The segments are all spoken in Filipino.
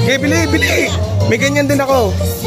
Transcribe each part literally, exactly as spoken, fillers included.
Okay, bili, bili! May ganyan din ako.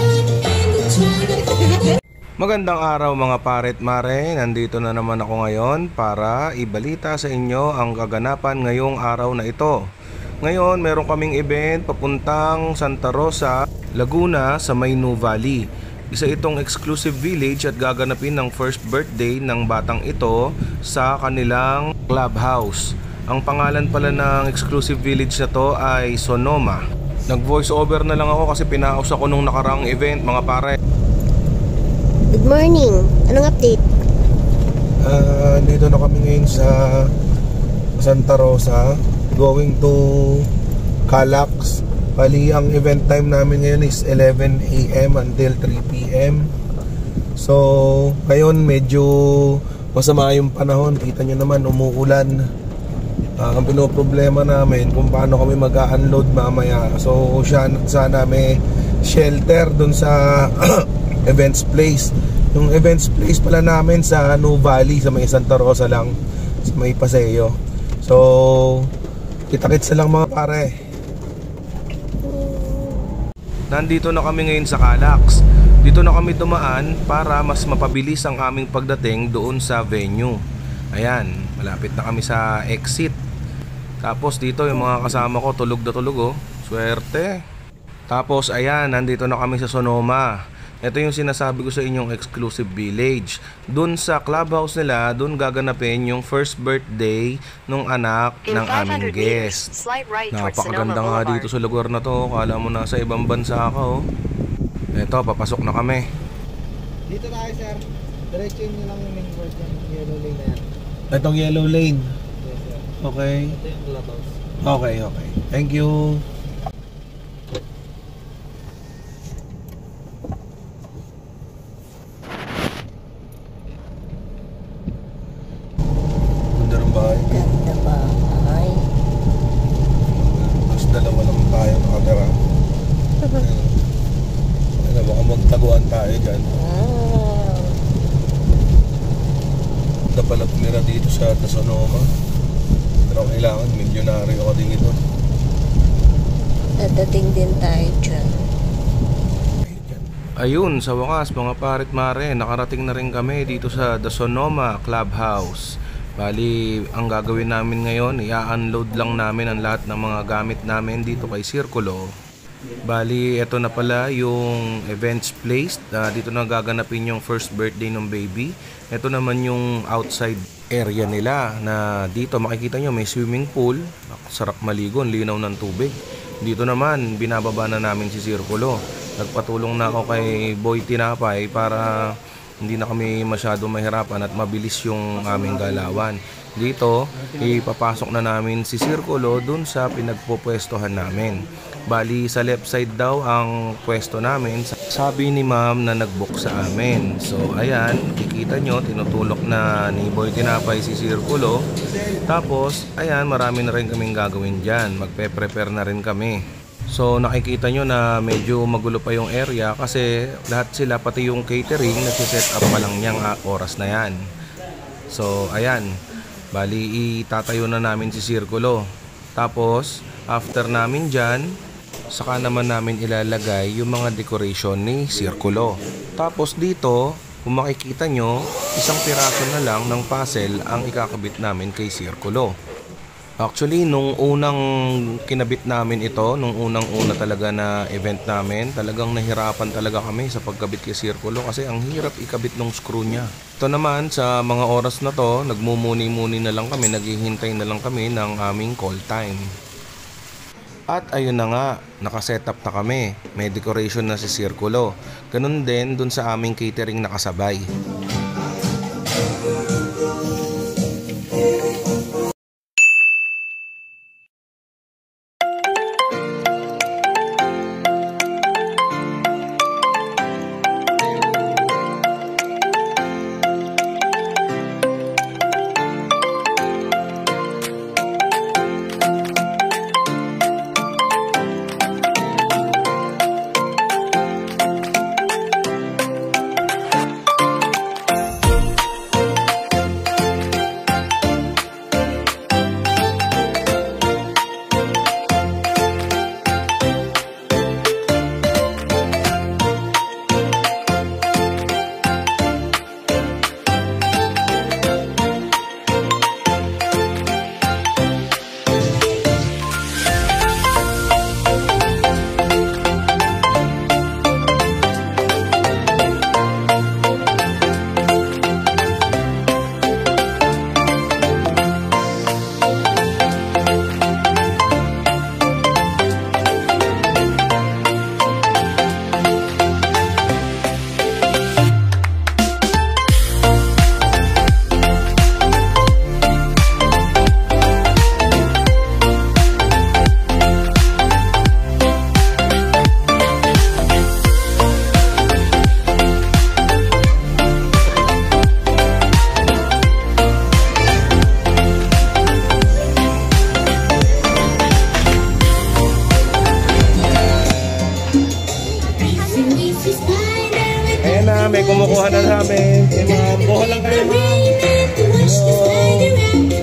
Magandang araw mga paret mare. Nandito na naman ako ngayon para ibalita sa inyo ang kaganapan ngayong araw na ito. Ngayon meron kaming event papuntang Santa Rosa, Laguna sa Maynu Valley. Isa itong exclusive village at gaganapin ng first birthday ng batang ito sa kanilang clubhouse. Ang pangalan pala ng exclusive village na to ay Sonoma. Nag voice over na lang ako kasi pinaus ako nung nakaraang event mga pare. Good morning. Anong update? Uh, dito na kami ngayon sa Santa Rosa, going to Calax. Bali ang event time namin ngayon is eleven a m until three p m So ngayon medyo masama yung panahon. Kita nyo naman umuulan. uh, Ang pinoproblema namin kung paano kami mag-unload mamaya. So siya, sana may shelter dun sa events place. Yung events place pala namin sa New Valley, sa may Santa Rosa lang, sa may Paseo. So kita-kits lang mga pare. Nandito na kami ngayon sa Calax. Dito na kami dumaan para mas mapabilis ang aming pagdating doon sa venue. Ayan, malapit na kami sa exit. Tapos dito yung mga kasama ko tulog na tulog oh. Swerte. Tapos ayan, nandito na kami sa Sonoma. Ito yung sinasabi ko sa inyong exclusive village. Doon sa clubhouse nila, doon gaganapin yung first birthday nung anak ng aming guest. Napakaganda nga dito sa lugar na to. Kala mo nasa ibang bansa ako. Ito, papasok na kami. Dito tayo sir. Diretso nyo lang yung main court yung yellow lane na yan. Itong yellow lane? Yes sir. Okay. Ito yung clubhouse. Okay, okay. Thank you. Magtaguan tayo dyan. Wow. Ito pala tumira dito sa Sonoma. Pero kailangan milyonaryo ako din ito. Dadating din tayo dyan. Ayun, sa wakas mga parit mare, nakarating na rin kami dito sa The Sonoma Clubhouse. Bali, ang gagawin namin ngayon, i-unload lang namin ang lahat ng mga gamit namin dito kay Circulo. Bali, ito na pala yung events place. uh, Dito na gaganapin yung first birthday ng baby. Ito naman yung outside area nila, na dito makikita nyo may swimming pool. Sarap maligo, linaw ng tubig. Dito naman, binababa na namin si Circulo. Nagpatulong na ako kay Boy Tinapay para hindi na kami masyado mahirapan at mabilis yung aming galawan. Dito, ipapasok na namin si Circulo dun sa pinagpupwestohan namin. Bali, sa left side daw ang pwesto namin, sabi ni ma'am na nag-book sa amin. So ayan, kikita nyo, tinutulok na ni Boy Tinapay si Circulo. Tapos ayan, marami na rin kaming gagawin dyan. Magpe-prepare na rin kami. So nakikita nyo na medyo magulo pa yung area kasi lahat sila, pati yung catering, nagsiset up pa lang niyang oras na yan. So ayan, bali itatayo na namin si Circulo. Tapos after namin dyan, saka naman namin ilalagay yung mga decoration ni Circulo. Tapos dito, kung makikita nyo, isang piraso na lang ng puzzle ang ikakabit namin kay Circulo. Actually, nung unang kinabit namin ito, nung unang-una talaga na event namin, talagang nahirapan talaga kami sa pagkabit kay Circulo kasi ang hirap ikabit ng screw niya. Ito naman, sa mga oras na to, nagmumuni-muni na lang kami, naghihintay na lang kami ng aming call time. At ayun na nga, nakasetup na kami. May decoration na si Circulo. Ganun din dun sa aming catering nakasabay. na, may kumukuha na sa amin. Eh, ma'am, kuha lang kayo, ma'am. Hello.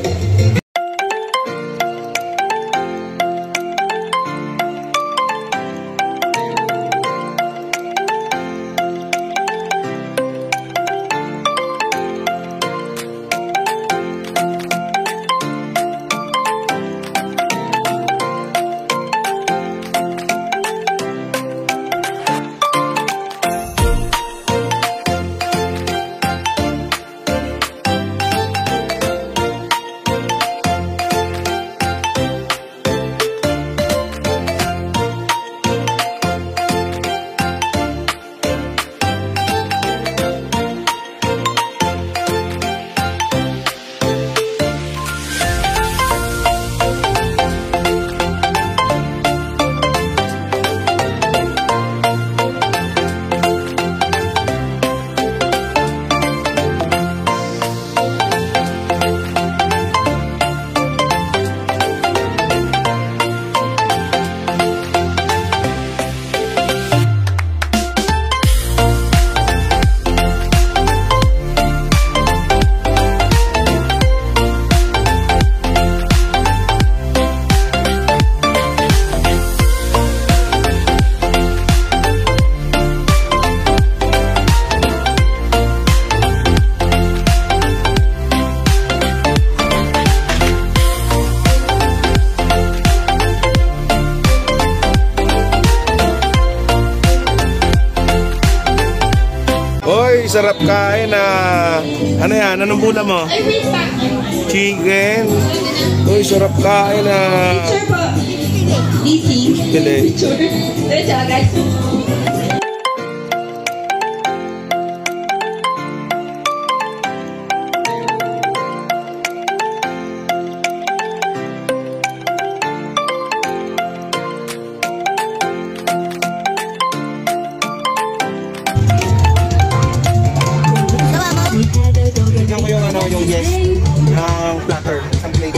Oy, sarap kain na. Ano yan? Anong bula mo? Chicken. Oy, sarap kain na. Pili. Tignan mo yung ano, yung yes ng platter, isang plate.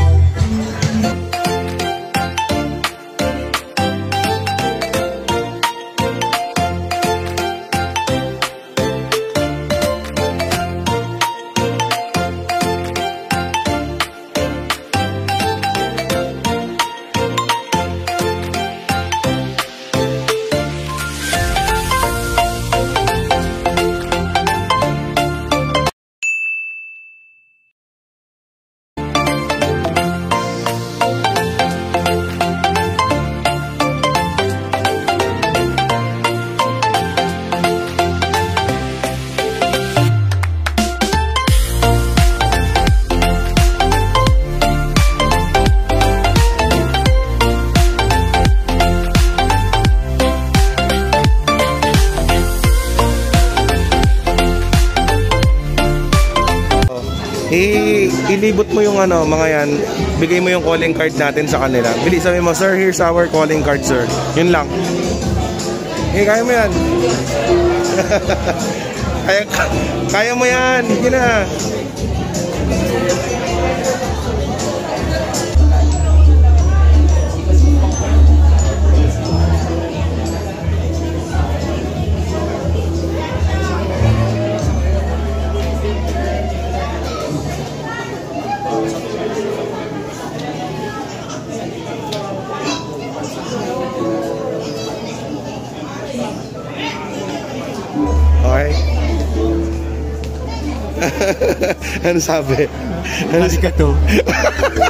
I ilibot mo yung ano, mga yan. Bigay mo yung calling card natin sa kanila. Bili, sabi mo, sir, here's our calling card, sir. Yun lang. Eh, kaya mo yan. kaya, kaya mo yan. Hindi na. Okay. Ano sabi? Ano Arigato.